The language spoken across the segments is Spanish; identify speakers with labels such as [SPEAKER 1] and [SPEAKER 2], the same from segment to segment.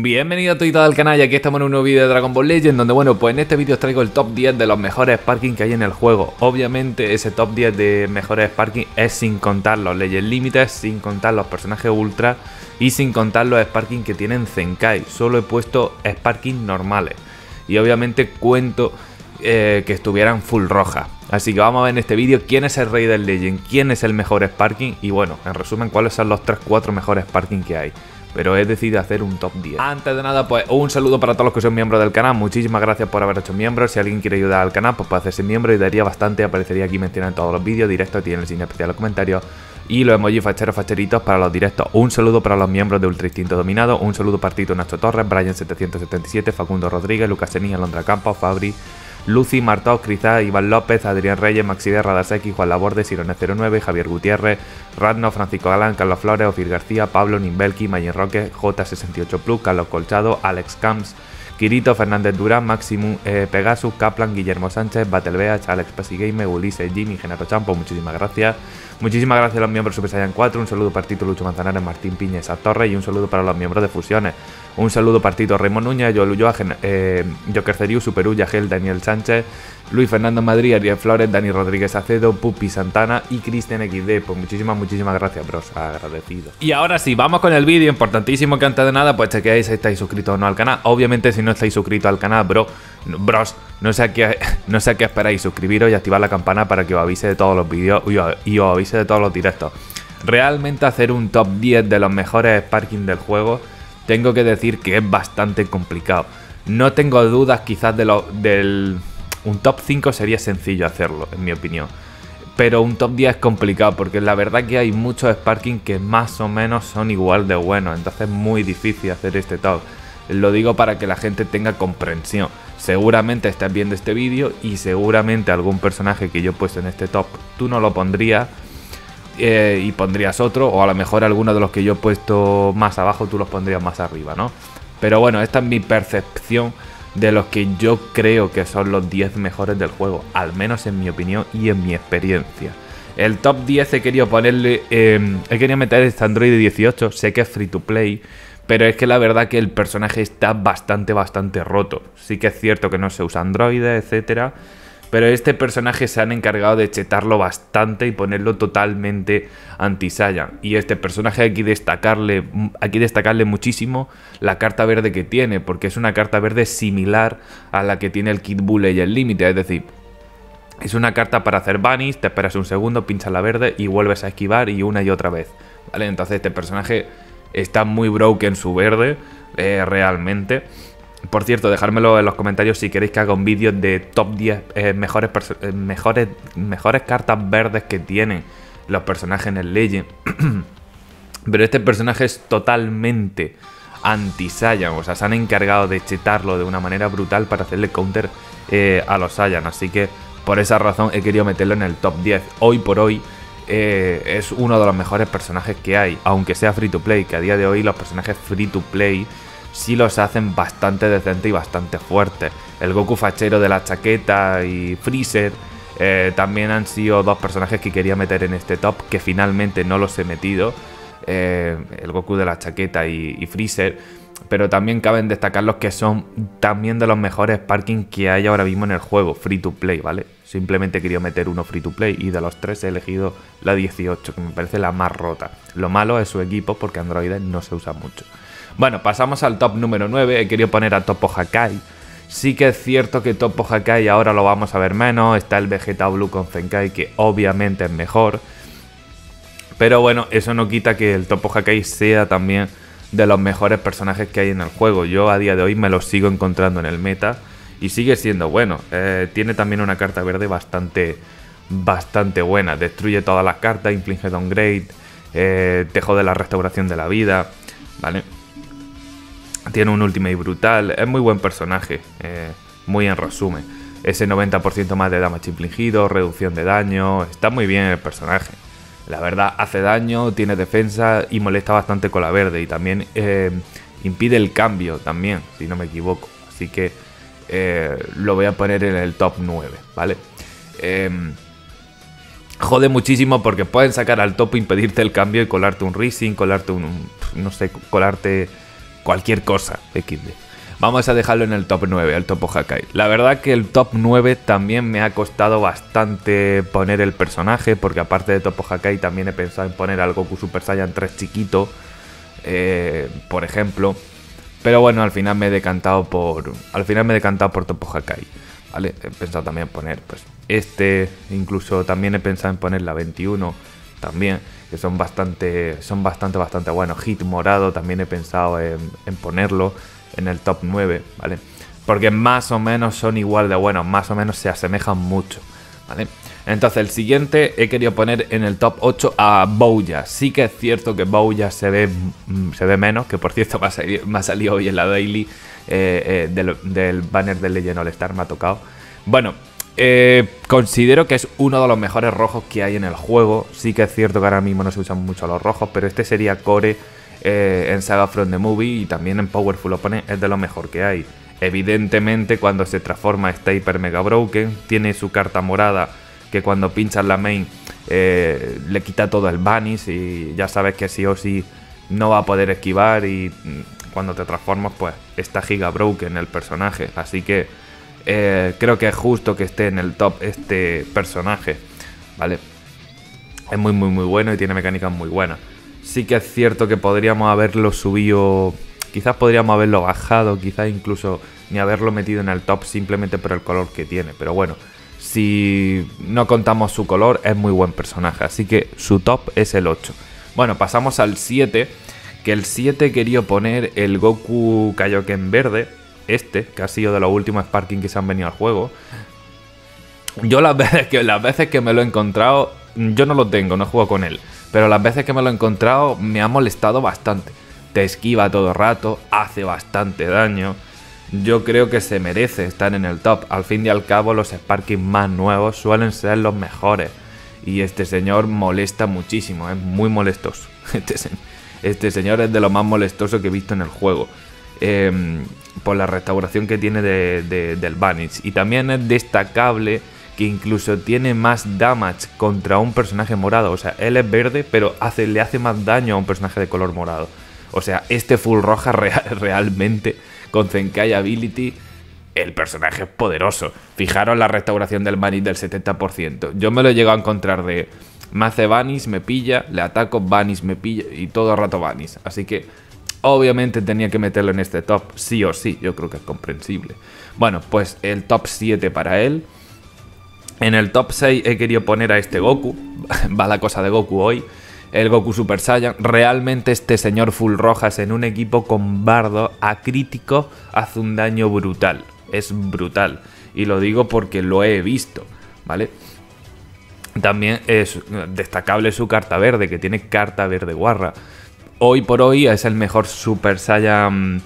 [SPEAKER 1] Bienvenido a todo al canal y aquí estamos en un nuevo vídeo de Dragon Ball Legends, donde bueno, pues en este vídeo os traigo el top 10 de los mejores Sparking que hay en el juego. Obviamente ese top 10 de mejores Sparking es sin contar los Legend Límites, sin contar los personajes Ultra y sin contar los Sparking que tienen Zenkai. Solo he puesto Sparking normales y obviamente cuento que estuvieran full roja. Así que vamos a ver en este vídeo quién es el rey del Legend, quién es el mejor Sparking y bueno, en resumen cuáles son los 3-4 mejores Sparking que hay. Pero he decidido hacer un top 10. Antes de nada, pues un saludo para todos los que son miembros del canal. Muchísimas gracias por haber hecho miembros. Si alguien quiere ayudar al canal, pues puede hacerse miembro y daría bastante. Aparecería aquí mencionado en todos los vídeos directos, tiene el signo especial en los comentarios y los emojis facheritos para los directos. Un saludo para los miembros de Ultra Instinto Dominado. Un saludo para Tito Nacho Torres, Brian777, Facundo Rodríguez, Lucas Senilla, Alondra Campos, Fabri, Lucy, Martó, Crizá, Iván López, Adrián Reyes, Maxide, Radaseki, Juan Laborde, Sirone09, Javier Gutiérrez, Radno, Francisco Galán, Carlos Flores, Ofir García, Pablo, Nimbelki, Mayen Roque, J68 Plus, Carlos Colchado, Alex Camps, Quirito, Fernández Durán, Maximum, Pegasus, Kaplan, Guillermo Sánchez, Battlebeach, Alex Pasigame, Ulises, Jimmy, Genato Champo, muchísimas gracias. Muchísimas gracias a los miembros Super Saiyan 4, un saludo para Tito Lucho Manzanares, Martín Piña, Esa Torres y un saludo para los miembros de Fusiones. Un saludo para Tito Raymond Núñez, Joel Ulloa, Joker Ceriu, Superu, Yagel, Daniel Sánchez, Luis Fernando Madrid, Ariel Flores, Dani Rodríguez Acedo, Pupi Santana y Cristian XD. Pues muchísimas gracias, bros, agradecido. Y ahora sí, vamos con el vídeo. Importantísimo que antes de nada, pues chequeáis si estáis suscritos o no al canal. Obviamente, si no estáis suscritos al canal, bros, no sé a qué esperáis. Suscribiros y activar la campana para que os avise de todos los vídeos y os avise de todos los directos. Realmente hacer un top 10 de los mejores Sparking del juego, tengo que decir que es bastante complicado. No tengo dudas quizás un top 5 sería sencillo hacerlo, en mi opinión. Pero un top 10 es complicado porque la verdad que hay muchos Sparking que más o menos son igual de buenos. Entonces es muy difícil hacer este top. Lo digo para que la gente tenga comprensión. Seguramente estás viendo este vídeo y seguramente algún personaje que yo he puesto en este top tú no lo pondrías y pondrías otro, o a lo mejor alguno de los que yo he puesto más abajo tú los pondrías más arriba, ¿no? Pero bueno, esta es mi percepción de los que yo creo que son los 10 mejores del juego, al menos en mi opinión y en mi experiencia. El top 10 he querido ponerle, he querido meter este Android 18, sé que es free to play, pero es que la verdad que el personaje está bastante roto. Sí que es cierto que no se usa Android, etcétera, pero este personaje se han encargado de chetarlo bastante y ponerlo totalmente anti-Saiyan. Y este personaje hay que destacarle muchísimo la carta verde que tiene, porque es una carta verde similar a la que tiene el Kid Buu Legend Límite. Es decir, es una carta para hacer banish, te esperas un segundo, pinchas la verde y vuelves a esquivar y una y otra vez, ¿vale? Entonces este personaje está muy broken su verde, realmente. Por cierto, dejármelo en los comentarios si queréis que haga un vídeo de top 10 mejores cartas verdes que tienen los personajes en el Legend. Pero este personaje es totalmente anti-Saiyan, o sea, se han encargado de chetarlo de una manera brutal para hacerle counter a los Saiyan. Así que por esa razón he querido meterlo en el top 10. Hoy por hoy es uno de los mejores personajes que hay, aunque sea free to play, que a día de hoy los personajes free to play sí los hacen bastante decentes y bastante fuertes. El Goku fachero de la chaqueta y Freezer también han sido dos personajes que quería meter en este top, que finalmente no los he metido. El Goku de la chaqueta y Freezer. Pero también caben destacar los que son también de los mejores Sparking que hay ahora mismo en el juego, free to play, ¿vale? Simplemente quería meter uno free to play y de los tres he elegido la 18, que me parece la más rota. Lo malo es su equipo porque androides no se usa mucho. Bueno, pasamos al top número 9, he querido poner a Toppo Hakai. Sí que es cierto que Toppo Hakai ahora lo vamos a ver menos, está el Vegeta Blue con Zenkai que obviamente es mejor. Pero bueno, eso no quita que el Toppo Hakai sea también de los mejores personajes que hay en el juego. Yo a día de hoy me los sigo encontrando en el meta y sigue siendo bueno. Tiene también una carta verde bastante buena. Destruye todas las cartas, inflige downgrade, te jode la restauración de la vida, ¿vale? Tiene un ultimate brutal, es muy buen personaje, muy en resumen. Ese 90% más de damage infligido, reducción de daño, está muy bien el personaje. La verdad, hace daño, tiene defensa y molesta bastante con la verde. Y también impide el cambio también, si no me equivoco. Así que lo voy a poner en el top 9, ¿vale? Jode muchísimo porque pueden sacar al topo, impedirte el cambio y colarte un Rising, colarte no sé, colarte cualquier cosa, XD. Vamos a dejarlo en el top 9, el Topo Hakai. La verdad que el top 9 también me ha costado bastante poner el personaje, porque aparte de Topo Hakai también he pensado en poner al Goku Super Saiyan 3 chiquito, por ejemplo. Pero bueno, al final me he decantado por Topo Hakai, ¿vale? He pensado también poner pues incluso también he pensado en poner la 21 también, que son bastante buenos. Hit morado también he pensado en ponerlo en el top 9, ¿vale? Porque más o menos son igual de buenos, más o menos se asemejan mucho, ¿vale? Entonces el siguiente he querido poner en el top 8 a Bouya. Sí que es cierto que Bouya se ve menos, que por cierto me ha salido hoy en la daily del banner de Legend All Star, me ha tocado. Bueno, considero que es uno de los mejores rojos que hay en el juego. Sí que es cierto que ahora mismo no se usan mucho los rojos, pero este sería core en Saga From the Movie y también en Powerful Opponent es de lo mejor que hay. Evidentemente cuando se transforma está hiper mega broken, tiene su carta morada que cuando pinchas la main le quita todo el banish y ya sabes que sí o sí no va a poder esquivar, y cuando te transformas pues está giga broken el personaje, así que creo que es justo que esté en el top este personaje, ¿vale? Es muy bueno y tiene mecánicas muy buenas. Sí que es cierto que podríamos haberlo subido, quizás podríamos haberlo bajado, quizás incluso ni haberlo metido en el top simplemente por el color que tiene, pero bueno, si no contamos su color es muy buen personaje, así que su top es el 8. Bueno, pasamos al 7, que el 7 quería poner el Goku Kaioken verde, que ha sido de los últimos Sparking que se han venido al juego. Yo las veces que me lo he encontrado, yo no lo tengo, no juego con él, pero las veces que me lo he encontrado me ha molestado bastante. Te esquiva todo el rato, hace bastante daño. Yo creo que se merece estar en el top. Al fin y al cabo los Sparking más nuevos suelen ser los mejores. Y este señor molesta muchísimo, es muy molestoso. Este señor es de lo más molestoso que he visto en el juego. Por la restauración que tiene del Banish. Y también es destacable que incluso tiene más damage contra un personaje morado. O sea, él es verde, pero le hace más daño a un personaje de color morado. O sea, este full roja realmente con Zenkai Ability, el personaje es poderoso. Fijaros la restauración del Banish del 70%. Yo me lo he llegado a encontrar de... Me hace Banish, me pilla, le ataco, Banish, me pilla y todo el rato Banish. Así que obviamente tenía que meterlo en este top, sí o sí. Yo creo que es comprensible. Bueno, pues el top 7 para él. En el top 6 he querido poner a este Goku. Va la cosa de Goku hoy. El Goku Super Saiyan. Realmente este señor full rojas en un equipo con bardo a crítico hace un daño brutal. Es brutal. Y lo digo porque lo he visto, ¿vale? También es destacable su carta verde, que tiene carta verde guarra. Hoy por hoy es el mejor Super Saiyan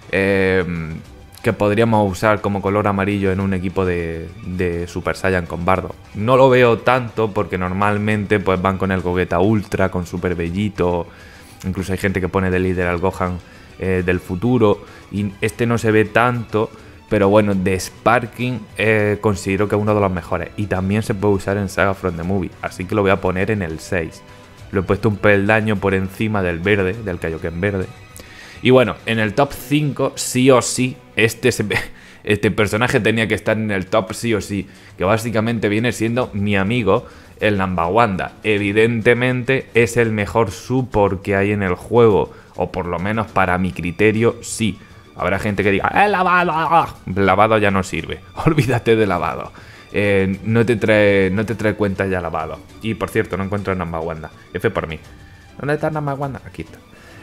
[SPEAKER 1] que podríamos usar como color amarillo en un equipo de Super Saiyan con bardo. No lo veo tanto porque normalmente pues van con el Gogeta Ultra, con Super Bellito. Incluso hay gente que pone de líder al Gohan del futuro. Y este no se ve tanto, pero bueno, de Sparking considero que es uno de los mejores. Y también se puede usar en Saga From the Movie, así que lo voy a poner en el 6. Lo he puesto un peldaño por encima del verde, del Kaioken verde. Y bueno, en el top 5, sí o sí, este personaje tenía que estar en el top sí o sí. Que básicamente viene siendo mi amigo, el Nambawanda. Evidentemente es el mejor support que hay en el juego. O por lo menos para mi criterio, sí. Habrá gente que diga, lavado! Lavado ya no sirve. Olvídate de lavado. No te trae cuenta ya lavado. Y por cierto, no encuentro a Nambawanda. F por mí. ¿Dónde está Nambawanda? Aquí está.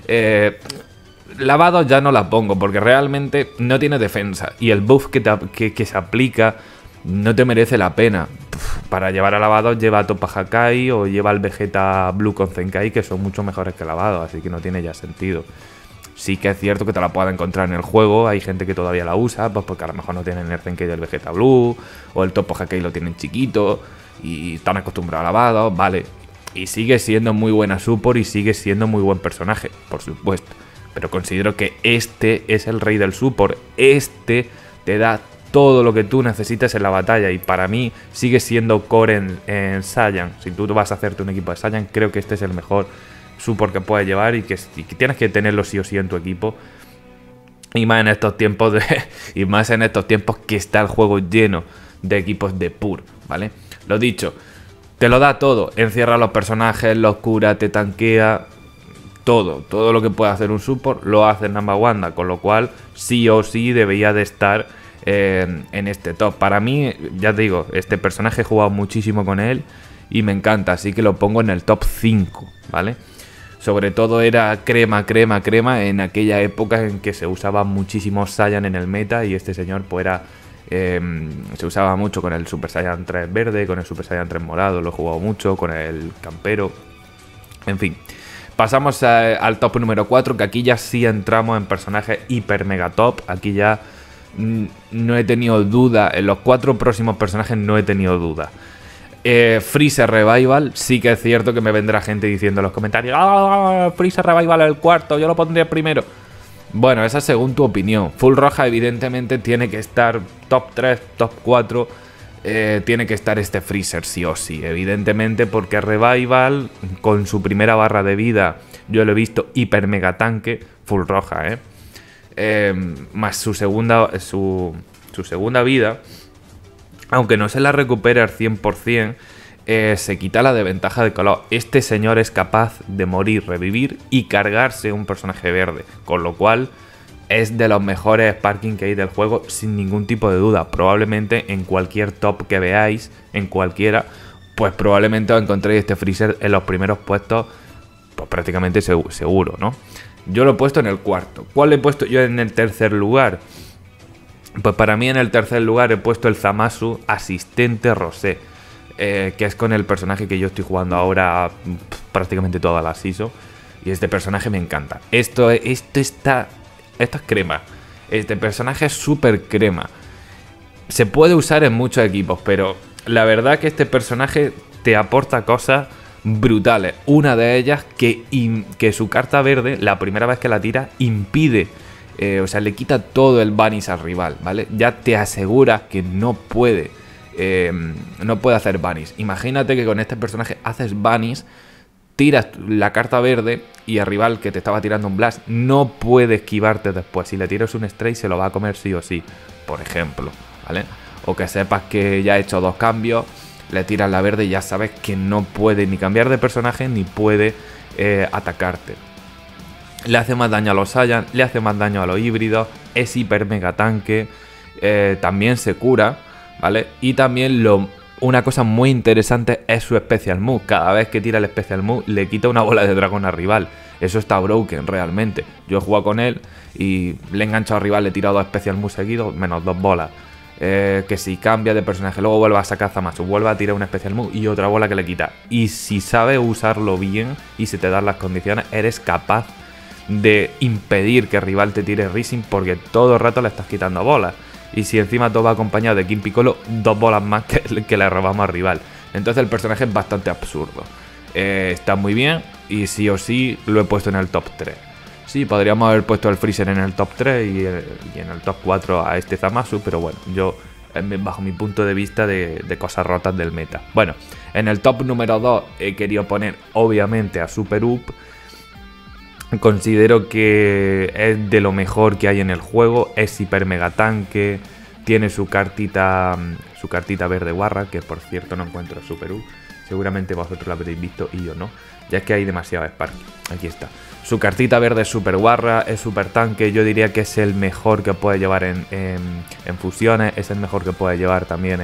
[SPEAKER 1] Lavado ya no la pongo porque realmente no tiene defensa. Y el buff que se aplica no te merece la pena. Para llevar a lavado lleva a Topa Hakai o lleva al Vegeta Blue con Zenkai, que son mucho mejores que lavado. Así que no tiene ya sentido. Sí que es cierto que te la puedas encontrar en el juego. Hay gente que todavía la usa, pues porque a lo mejor no tienen el Zenkai del Vegeta Blue, o el Topo Hakai lo tienen chiquito y están acostumbrados a lavado, vale. Y sigue siendo muy buena support y sigue siendo muy buen personaje, por supuesto. Pero considero que este es el rey del support. Este te da todo lo que tú necesitas en la batalla. Y para mí sigue siendo core en Saiyan. Si tú vas a hacerte un equipo de Saiyan, creo que este es el mejor support que puedes llevar y que tienes que tenerlo sí o sí en tu equipo. Y más en estos tiempos y más en estos tiempos que está el juego lleno de equipos de pur, ¿vale? Lo dicho, te lo da todo. Encierra a los personajes, los cura, te tanquea. Todo lo que puede hacer un support lo hace Number Wanda, con lo cual sí o sí debería de estar en este top. Para mí, ya te digo, este personaje he jugado muchísimo con él y me encanta, así que lo pongo en el top 5, ¿vale? Sobre todo era crema en aquella época en que se usaba muchísimo Saiyan en el meta y este señor pues era... se usaba mucho con el Super Saiyan 3 verde, con el Super Saiyan 3 morado, lo he jugado mucho, con el campero, en fin. Pasamos al top número 4, que aquí ya sí entramos en personajes hiper mega top. Aquí ya no he tenido duda, en los 4 próximos personajes no he tenido duda. Freezer Revival, sí que es cierto que me vendrá gente diciendo en los comentarios: ¡ah, Freezer Revival el cuarto, yo lo pondría primero! Bueno, esa es según tu opinión. Full Roja evidentemente tiene que estar top 3, top 4. Tiene que estar este Freezer sí o sí, evidentemente, porque Revival con su primera barra de vida yo lo he visto hiper mega tanque, Full Roja, más su segunda vida, aunque no se la recupere al 100%, se quita la desventaja de color. Este señor es capaz de morir, revivir y cargarse un personaje verde, con lo cual es de los mejores Sparking que hay del juego sin ningún tipo de duda. Probablemente en cualquier top que veáis, en cualquiera, pues probablemente os encontréis este Freezer en los primeros puestos, pues prácticamente seguro, ¿no? Yo lo he puesto en el cuarto. ¿Cuál he puesto yo en el tercer lugar? Pues para mí en el tercer lugar he puesto el Zamasu Asistente Rosé, que es con el personaje que yo estoy jugando ahora prácticamente toda la season. Y este personaje me encanta. Esto es crema. Este personaje es súper crema. Se puede usar en muchos equipos, pero la verdad que este personaje te aporta cosas brutales. Una de ellas que su carta verde, la primera vez que la tira, impide, o sea, le quita todo el banish al rival, ¿vale? Ya te aseguras que no puede hacer banish. Imagínate que con este personaje haces banish, tiras la carta verde y el rival que te estaba tirando un blast no puede esquivarte después. Si le tiras un stray se lo va a comer sí o sí, por ejemplo, ¿vale? O que sepas que ya ha hecho 2 cambios, le tiras la verde y ya sabes que no puede ni cambiar de personaje ni puede atacarte. Le hace más daño a los Saiyan, le hace más daño a los híbridos, es hiper mega tanque, también se cura, ¿vale? Y también una cosa muy interesante es su Special Move. Cada vez que tira el Special Move le quita una bola de dragón al rival. Eso está broken realmente. Yo he jugado con él y le he enganchado al rival, le he tirado 2 Special Moves seguidos, menos 2 bolas. Que si cambia de personaje, luego vuelve a sacar Zamasu, vuelve a tirar un Special Move y otra bola que le quita. Y si sabes usarlo bien y si te das las condiciones, eres capaz de impedir que el rival te tire Rising, porque todo el rato le estás quitando bolas. Y si encima todo va acompañado de King Piccolo, 2 bolas más que le robamos al rival. Entonces el personaje es bastante absurdo. Está muy bien y sí o sí lo he puesto en el top 3. Sí, podríamos haber puesto el Freezer en el top 3 y en el top 4 a este Zamasu, pero bueno, yo bajo mi punto de vista de cosas rotas del meta. Bueno, en el top número 2 he querido poner obviamente a Super Up. Considero que es de lo mejor que hay en el juego, es hiper mega tanque, tiene su cartita verde guarra, que por cierto no encuentro Super U, seguramente vosotros la habréis visto y yo no, ya es que hay demasiado Spark. Aquí está, su cartita verde es super guarra, es super tanque, yo diría que es el mejor que puede llevar en fusiones, es el mejor que puede llevar también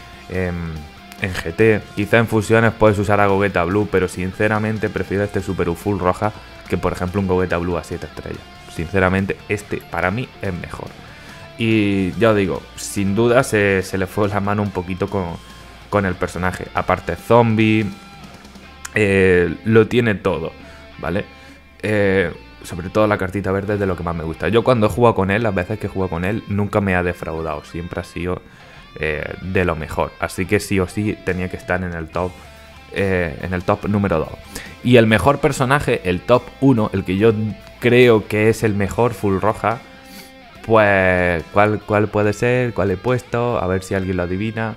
[SPEAKER 1] en GT, quizá en fusiones puedes usar a Gogeta Blue, pero sinceramente prefiero este Super U full roja que por ejemplo un Gogeta Blue a 7 estrellas. Sinceramente este para mí es mejor. Y ya os digo, sin duda se le fue la mano un poquito con el personaje. Aparte zombie, lo tiene todo, ¿vale? Sobre todo la cartita verde es de lo que más me gusta. Yo cuando he jugado con él, las veces que he jugado con él, nunca me ha defraudado. Siempre ha sido de lo mejor. Así que sí o sí tenía que estar en el top número 2. Y el mejor personaje, el top 1, el que yo creo que es el mejor full roja, pues ¿cuál puede ser? ¿Cuál he puesto? A ver si alguien lo adivina.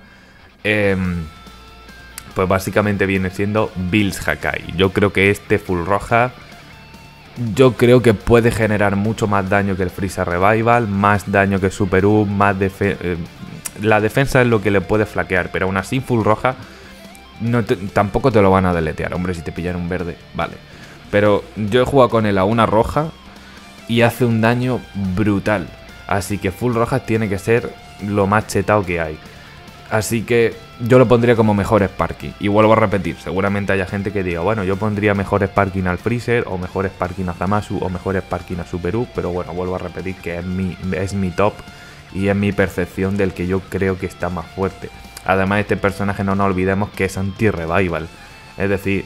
[SPEAKER 1] Pues básicamente viene siendo Bills Hakai. Yo creo que este full roja yo creo que puede generar mucho más daño que el Freezer Revival, más daño que Super U, más la defensa es lo que le puede flaquear, pero aún así full roja tampoco te lo van a deletear. Hombre, si te pillan un verde, vale. Pero yo he jugado con él a una roja y hace un daño brutal. Así que full roja tiene que ser lo más chetado que hay. Así que yo lo pondría como mejor Sparking. Y vuelvo a repetir, seguramente haya gente que diga, bueno, yo pondría mejor Sparking al Freezer, o mejor Sparking a Zamasu, o mejor Sparking a Super U. Pero bueno, vuelvo a repetir que es mi top y es mi percepción del que yo creo que está más fuerte. Además, este personaje no nos olvidemos que es anti-revival. Es decir,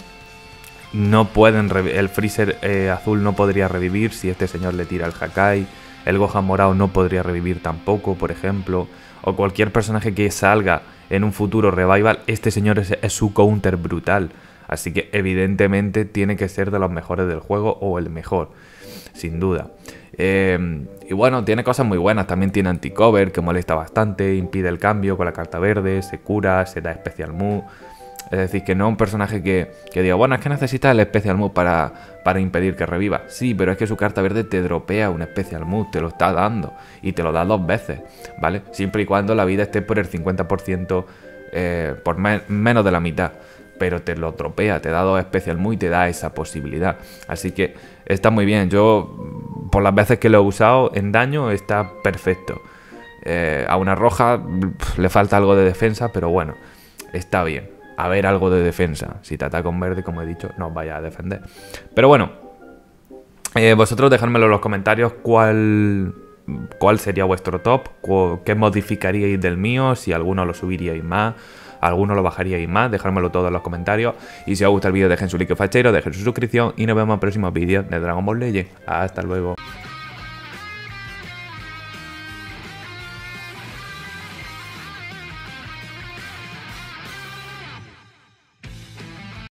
[SPEAKER 1] no pueden el Freezer azul no podría revivir si este señor le tira el Hakai. El Gohan morado no podría revivir tampoco, por ejemplo. O cualquier personaje que salga en un futuro revival, este señor es su counter brutal. Así que evidentemente tiene que ser de los mejores del juego o el mejor, sin duda. Y bueno, tiene cosas muy buenas. También tiene anti-cover, que molesta bastante, impide el cambio con la carta verde, se cura, se da Special Move. Es decir, que no es un personaje que diga, bueno, es que necesitas el Special Move para impedir que reviva. Sí, pero es que su carta verde te dropea un Special Move, te lo está dando. Y te lo da 2 veces, ¿vale? Siempre y cuando la vida esté por el 50%, por menos de la mitad. Pero te lo dropea, te da 2 Special Move y te da esa posibilidad. Así que está muy bien. Yo, por las veces que lo he usado en daño, está perfecto. A una roja le falta algo de defensa, pero bueno, está bien. A ver algo de defensa. Si te ataca un verde, como he dicho, no os vaya a defender. Pero bueno, vosotros dejadmelo en los comentarios cuál sería vuestro top, qué modificaríais del mío, si alguno lo subiríais más, alguno lo bajaríais más, dejádmelo todo en los comentarios. Y si os gusta el vídeo, dejen su like fachero, dejen su suscripción y nos vemos en próximos vídeos de Dragon Ball Legends. Hasta luego.